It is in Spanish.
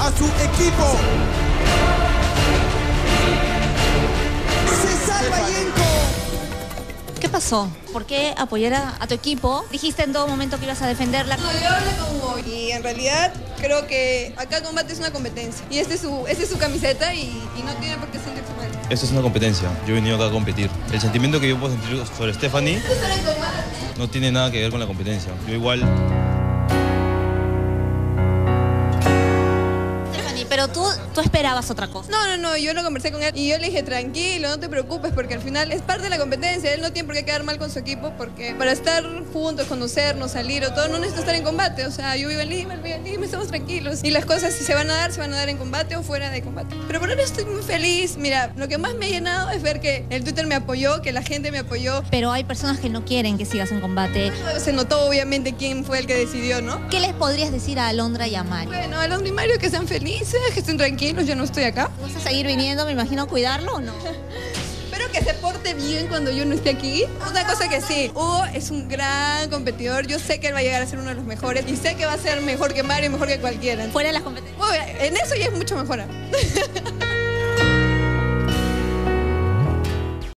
a su equipo. Se salva Yenko. ¿Qué pasó? ¿Por qué apoyar a tu equipo? Dijiste en todo momento que ibas a defenderla. No, yo hablé con Hugo y en realidad creo que acá Combate es una competencia. Y esta es su camiseta y no tiene por qué sentirse mal. Esto es una competencia, yo he venido acá a competir. El sentimiento que yo puedo sentir sobre Stephanie no tiene nada que ver con la competencia. Yo igual... Pero tú esperabas otra cosa. No, yo lo conversé con él y yo le dije, tranquilo, no te preocupes, porque al final es parte de la competencia. Él no tiene por qué quedar mal con su equipo, porque para estar juntos, conocernos, salir o todo, no necesito estar en combate. O sea, yo vivo en Lima, estamos tranquilos. Y las cosas, si se van a dar en combate o fuera de combate. Pero por ahora estoy muy feliz. Mira, lo que más me ha llenado es ver que el Twitter me apoyó, que la gente me apoyó. Pero hay personas que no quieren que sigas en combate. Se notó obviamente quién fue el que decidió, ¿no? ¿Qué les podrías decir a Alondra y a Mario? Bueno, a Alondra y Mario que sean felices, que estén tranquilos, yo no estoy acá. ¿Vas a seguir viniendo, me imagino, a cuidarlo o no? Espero que se porte bien cuando yo no esté aquí. Una cosa que sí, Hugo es un gran competidor. Yo sé que él va a llegar a ser uno de los mejores y sé que va a ser mejor que Mario, mejor que cualquiera. Fuera de las competencias. Bueno, en eso ya es mucho mejor.